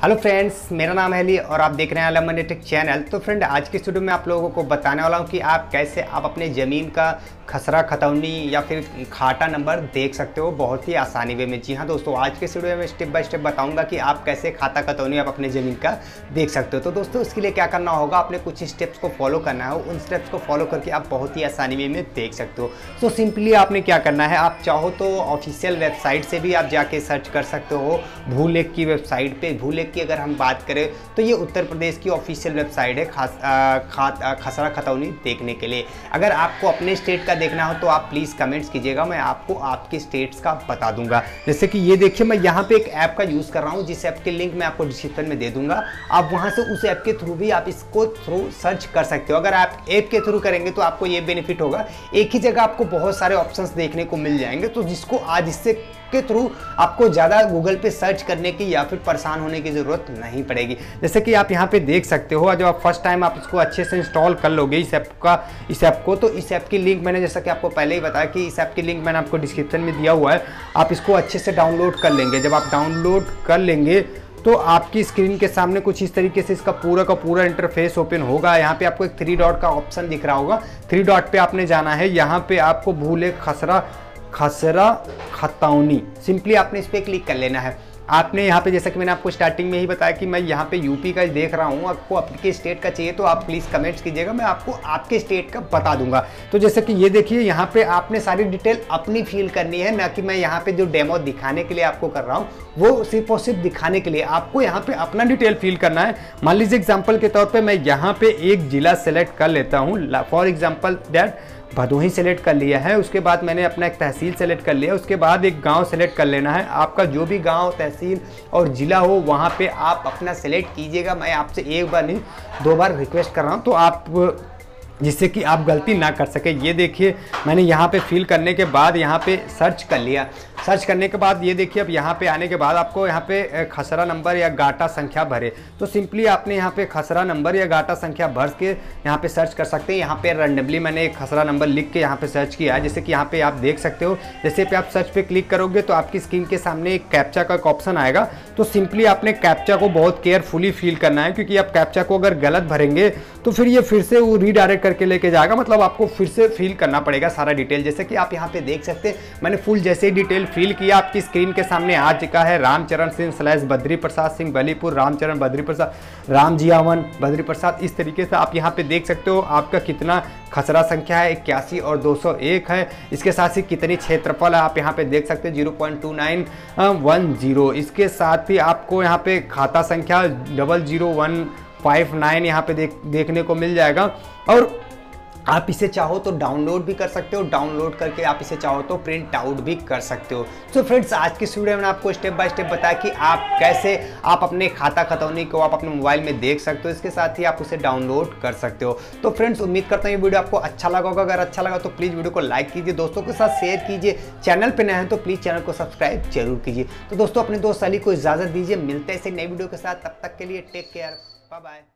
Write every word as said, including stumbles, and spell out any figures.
Hello friends, मेरा नाम है अली और आप देख रहे हैं अलम मनी टेक चैनल। तो फ्रेंड, आज के वीडियो में आप लोगों को बताने वाला हूं कि आप कैसे आप अपने ज़मीन का खसरा खतौनी या फिर खाता नंबर देख सकते हो बहुत ही आसानी वे में। जी हाँ दोस्तों, आज के वीडियो में स्टेप बाय स्टेप बताऊंगा कि आप कैसे खाता खतौनी आप अपने ज़मीन का देख सकते हो। तो दोस्तों, इसके लिए क्या करना होगा, आपने कुछ स्टेप्स को फॉलो करना है। उन स्टेप्स को फॉलो करके आप बहुत ही आसानी वे में देख सकते हो। सो सिंपली आपने क्या करना है, आप चाहो तो ऑफिशियल वेबसाइट से भी आप जाके सर्च कर सकते हो। भूलेख की वेबसाइट पे, भूलेख की अगर हम बात करें तो ये उत्तर प्रदेश की ऑफिशियल वेबसाइट है खास खा, खसरा खतौनी देखने के लिए। अगर आपको अपने स्टेट का देखना हो तो आप प्लीज़ कमेंट्स कीजिएगा, मैं आपको आपके स्टेट्स का बता दूंगा। जैसे कि ये देखिए, मैं यहाँ पे एक ऐप का यूज़ कर रहा हूँ, जिस ऐप के लिंक मैं आपको डिस्क्रिप्शन में दे दूंगा। आप वहाँ से उस ऐप के थ्रू भी आप इसको थ्रू सर्च कर सकते हो। अगर आप ऐप के थ्रू करेंगे तो आपको ये बेनिफिट होगा, एक ही जगह आपको बहुत सारे ऑप्शंस देखने को मिल जाएंगे। तो जिसको आज इससे के थ्रू आपको ज़्यादा गूगल पे सर्च करने की या फिर परेशान होने की ज़रूरत नहीं पड़ेगी। जैसे कि आप यहाँ पे देख सकते हो, जब आप फर्स्ट टाइम आप इसको अच्छे से इंस्टॉल कर लोगे इस ऐप का इस ऐप को, तो इस ऐप की लिंक मैंने जैसा कि आपको पहले ही बताया कि इस ऐप की लिंक मैंने आपको डिस्क्रिप्शन में दिया हुआ है। आप इसको अच्छे से डाउनलोड कर लेंगे। जब आप डाउनलोड कर लेंगे तो आपकी स्क्रीन के सामने कुछ इस तरीके से इसका पूरा का पूरा इंटरफेस ओपन होगा। यहाँ पे आपको एक थ्री डॉट का ऑप्शन दिख रहा होगा, थ्री डॉट पे आपने जाना है। यहाँ पे आपको भूलेख खसरा खसरा खतौनी, सिंपली आपने इस पर क्लिक कर लेना है। आपने यहाँ पे, जैसा कि मैंने आपको स्टार्टिंग में ही बताया कि मैं यहाँ पे यूपी का देख रहा हूँ, आपको आपके स्टेट का चाहिए तो आप प्लीज़ कमेंट्स कीजिएगा, मैं आपको आपके स्टेट का बता दूंगा। तो जैसे कि ये देखिए, यहाँ पे आपने सारी डिटेल अपनी फिल करनी है, ना कि मैं यहाँ पे जो डेमो दिखाने के लिए आपको कर रहा हूँ वो सिर्फ और सिर्फ दिखाने के लिए। आपको यहाँ पे अपना डिटेल फिल करना है। मान लीजिए एग्जाम्पल के तौर पर मैं यहाँ पे एक जिला सेलेक्ट कर लेता हूँ, for example that Bhadohi select कर लिया है। उसके बाद मैंने अपना एक तहसील सेलेक्ट कर लिया। उसके बाद एक गांव सेलेक्ट कर लेना है। आपका जो भी गांव, तहसील और ज़िला हो वहां पे आप अपना सेलेक्ट कीजिएगा। मैं आपसे एक बार नहीं दो बार रिक्वेस्ट कर रहा हूं, तो आप जिससे कि आप गलती ना कर सके। ये देखिए, मैंने यहाँ पे फिल करने के बाद यहाँ पे सर्च कर लिया। सर्च करने के बाद ये देखिए, अब यहाँ पे आने के बाद आपको यहाँ पे खसरा नंबर या गाटा संख्या भरे, तो सिंपली आपने यहाँ पे खसरा नंबर या गाटा संख्या भर के यहाँ पे सर्च कर सकते हैं। यहाँ पे रैंडमली मैंने एक खसरा नंबर लिख के यहाँ पे सर्च किया है, जैसे कि यहाँ पे आप देख सकते हो। जैसे पे आप सर्च पे क्लिक करोगे तो आपकी स्क्रीन के सामने एक कैप्चा का एक ऑप्शन आएगा। तो सिंपली आपने कैप्चा को बहुत केयरफुली फिल करना है, क्योंकि आप कैप्चा को अगर गलत भरेंगे तो फिर ये फिर से वो रीडायरेक्ट करके लेके जाएगा। मतलब आपको फिर से फिल करना पड़ेगा सारा डिटेल। जैसे कि आप यहाँ पे देख सकते हैं, मैंने फुल जैसे ही डिटेल फिल किया, आपकी स्क्रीन के सामने आ चुका है रामचरण सिंह स्लैश बद्री प्रसाद सिंह बलीपुर, रामचरण बद्री प्रसाद, राम जियावन बद्री प्रसाद। इस तरीके से आप यहाँ पे देख सकते हो आपका कितना खसरा संख्या है, इक्यासी और दो सौ एक है। इसके साथ ही कितनी क्षेत्रफल है आप यहाँ पे देख सकते हैं, zero point two nine one zero. इसके साथ ही आपको यहाँ पे खाता संख्या double zero one five nine यहाँ पे देख देखने को मिल जाएगा। और आप इसे चाहो तो डाउनलोड भी कर सकते हो, डाउनलोड करके आप इसे चाहो तो प्रिंट आउट भी कर सकते हो। तो फ्रेंड्स, आज की वीडियो में आपको स्टेप बाय स्टेप बताया कि आप कैसे आप अपने खाता खतौनी को आप अपने मोबाइल में देख सकते हो। इसके साथ ही आप उसे डाउनलोड कर सकते हो। तो फ्रेंड्स, उम्मीद करता हूँ ये वीडियो आपको अच्छा लगा होगा। अगर अच्छा लगा तो प्लीज़ वीडियो को लाइक कीजिए, दोस्तों के साथ शेयर कीजिए। चैनल पर नए हैं तो प्लीज़ चैनल को सब्सक्राइब जरूर कीजिए। तो दोस्तों, अपने दोस्त अली को इजाज़त दीजिए, मिलते हैं इसे नई वीडियो के साथ। तब तक के लिए टेक केयर, बाय बाय।